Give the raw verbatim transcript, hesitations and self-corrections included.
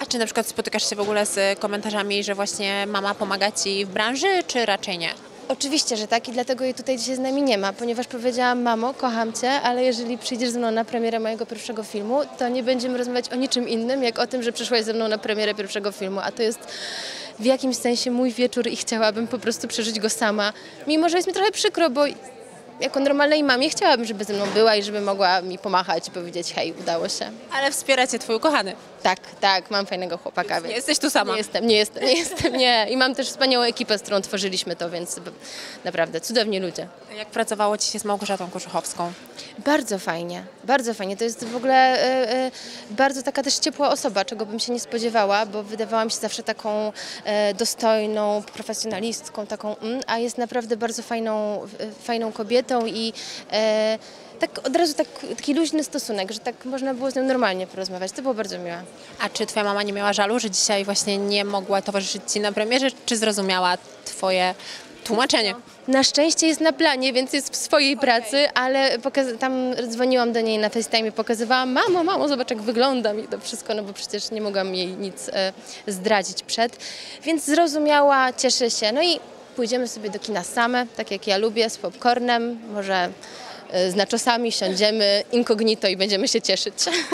czy na przykład spotykasz się w ogóle z komentarzami, że właśnie mama pomaga Ci w branży, czy raczej nie? Oczywiście, że tak i dlatego jej tutaj dzisiaj z nami nie ma, ponieważ powiedziałam: mamo, kocham Cię, ale jeżeli przyjdziesz ze mną na premierę mojego pierwszego filmu, to nie będziemy rozmawiać o niczym innym, jak o tym, że przyszłaś ze mną na premierę pierwszego filmu, a to jest w jakimś sensie mój wieczór i chciałabym po prostu przeżyć go sama, mimo że jest mi trochę przykro, bo jako normalnej mamie chciałabym, żeby ze mną była i żeby mogła mi pomachać i powiedzieć: hej, udało się. Ale wspiera Cię Twój ukochany. Tak, tak, mam fajnego chłopaka, Nie więc jesteś tu sama. nie jestem, nie jestem, nie jestem, nie. I mam też wspaniałą ekipę, z którą tworzyliśmy to, więc naprawdę cudowni ludzie. Jak pracowało Ci się z Małgorzatą Koszuchowską? Bardzo fajnie, bardzo fajnie. To jest w ogóle y, y, bardzo taka też ciepła osoba, czego bym się nie spodziewała, bo wydawała mi się zawsze taką y, dostojną, profesjonalistką, taką, mm, a jest naprawdę bardzo fajną, y, fajną kobietą i y, tak od razu tak, taki luźny stosunek, że tak można było z nią normalnie porozmawiać. To było bardzo miłe. A czy Twoja mama nie miała żalu, że dzisiaj właśnie nie mogła towarzyszyć Ci na premierze, czy zrozumiała Twoje tłumaczenie? Na szczęście jest na planie, więc jest w swojej pracy, ale tam dzwoniłam do niej na FaceTime, pokazywałam: mamo, mamo, zobacz jak wyglądam i to wszystko, no bo przecież nie mogłam jej nic e, zdradzić przed, więc zrozumiała, cieszy się. No i pójdziemy sobie do kina same, tak jak ja lubię, z popcornem, może e, z naczosami, siądziemy incognito i będziemy się cieszyć.